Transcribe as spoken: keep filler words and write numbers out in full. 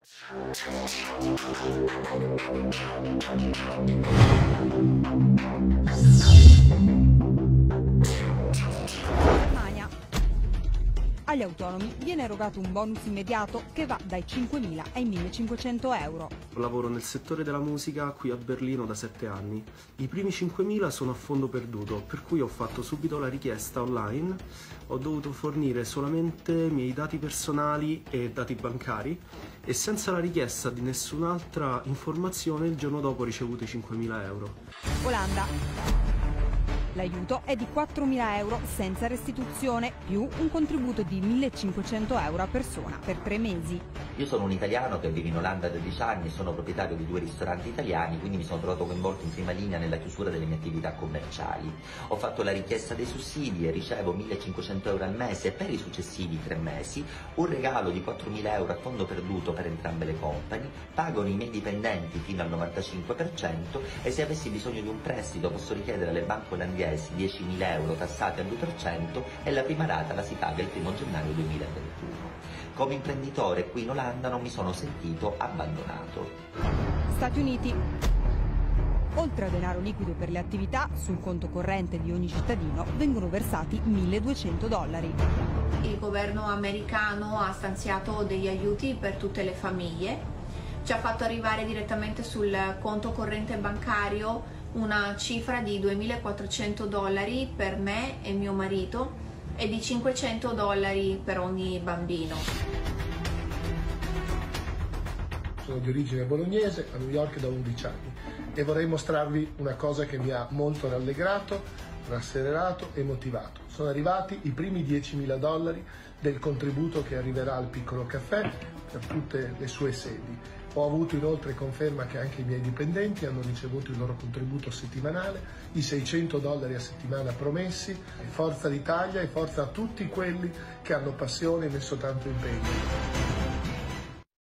Germania. Agli autonomi viene erogato un bonus immediato che va dai cinquemila ai millecinquecento euro. Lavoro nel settore della musica qui a Berlino da sette anni. I primi cinquemila sono a fondo perduto, per cui ho fatto subito la richiesta online. Ho dovuto fornire solamente i miei dati personali e dati bancari e senza la richiesta di nessun'altra informazione il giorno dopo ho ricevuto i cinquemila euro. Olanda. L'aiuto è di quattromila euro senza restituzione, più un contributo di millecinquecento euro a persona per tre mesi. Io sono un italiano che vive in Olanda da dieci anni, sono proprietario di due ristoranti italiani, quindi mi sono trovato coinvolto in prima linea nella chiusura delle mie attività commerciali. Ho fatto la richiesta dei sussidi e ricevo millecinquecento euro al mese e per i successivi tre mesi un regalo di quattromila euro a fondo perduto per entrambe le company, pagano i miei dipendenti fino al novantacinque per cento e se avessi bisogno di un prestito posso richiedere alle banche olandesi diecimila euro tassati al due per cento e la prima rata la si paga il primo gennaio duemilaventuno. Come imprenditore qui in Olanda non mi sono sentito abbandonato. Stati Uniti. Oltre a denaro liquido per le attività, sul conto corrente di ogni cittadino vengono versati milleduecento dollari. Il governo americano ha stanziato degli aiuti per tutte le famiglie, ci ha fatto arrivare direttamente sul conto corrente bancario una cifra di duemilaquattrocento dollari per me e mio marito e di cinquecento dollari per ogni bambino. Sono di origine bolognese, a New York da undici anni e vorrei mostrarvi una cosa che mi ha molto rallegrato, rassicurato e motivato. Sono arrivati i primi diecimila dollari del contributo che arriverà al Piccolo Caffè per tutte le sue sedi. Ho avuto inoltre conferma che anche i miei dipendenti hanno ricevuto il loro contributo settimanale, i seicento dollari a settimana promessi. Forza l'Italia e forza a tutti quelli che hanno passione e messo tanto impegno.